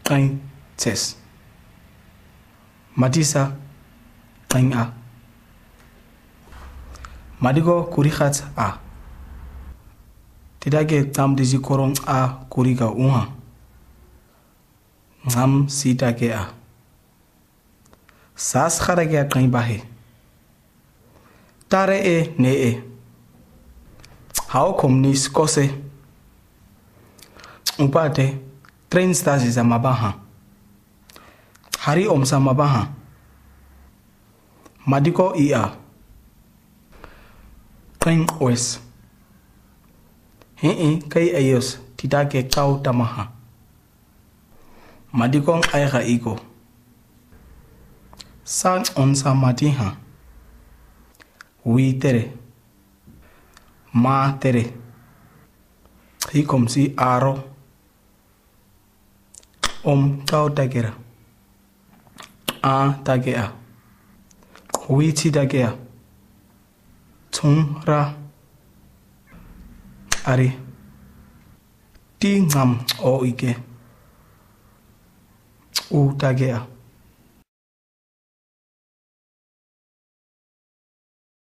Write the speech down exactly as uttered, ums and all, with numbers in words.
Qing tes. Matisa qing a. Madigo kurikhat a. Tidake tam disi korong a kurika unha. Ngam sita ke a. Sas kharake a qing bahe. Tare e ne e. Hao komni skose. Upate train stasi za mabaha. Hari omsa mabaha. Madiko ia. Qing wes. Hei kai ayos tidake kau tamaha. Madikong aiga iko. Sang onsa matiha. Wi tere. Ma tere. Hikom si aro. Om kau tagera. A tagea. Wi ti tagea. Tung ra. Ari. Ti ngam o ike. U tagea.